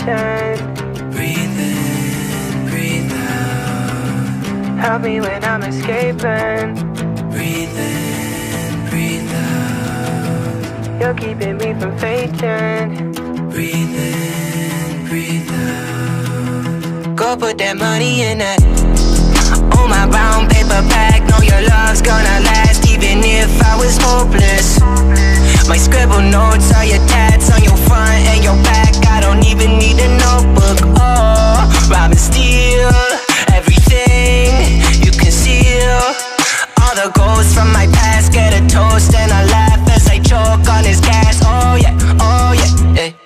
sensation. Breathe in, breathe out. Help me when I'm escaping. Breathe in, breathe out. You're keeping me from fainting. Breathe in, breathe out. Go put that money in that. Oh, my brown paper bag. Know your love's gonna last, even if I was hopeless. My scribble notes are your tats on your front and your back. I don't even need a notebook. Oh, robbing, steal everything you conceal. All the ghosts from my past get a toast, and I laugh as I choke on this gas. Oh yeah, oh yeah, yeah.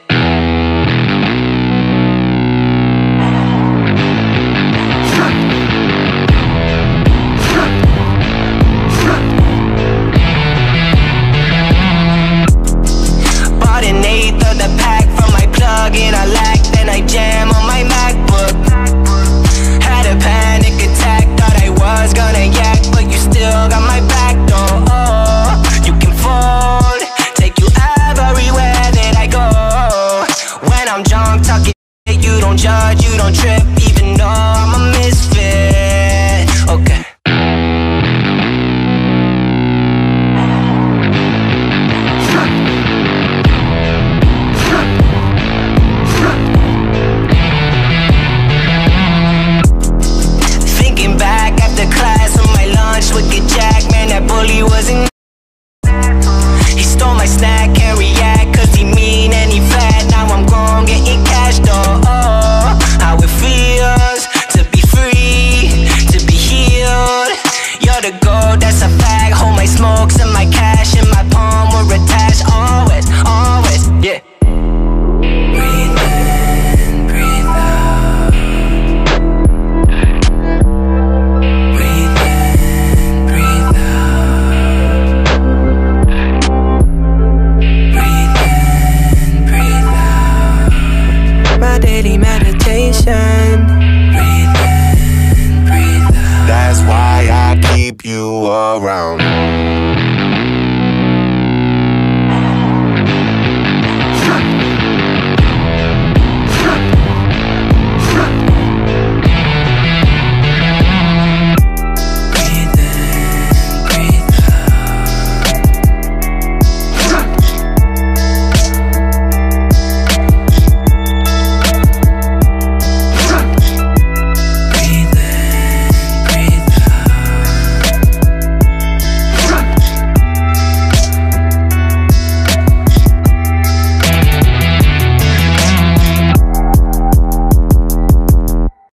An eighth of the pack from my plug-in I lacked, then I jam on my MacBook. Had a panic attack, thought I was gonna yak, but you still got my back door. Oh, you can fold, take you everywhere that I go. When I'm drunk, talking shit, you don't judge, you don't trip, even though I'm a misfit. Okay. Back after class on my lunch with Jack, man, that bully wasn't. He stole my snack, can't react,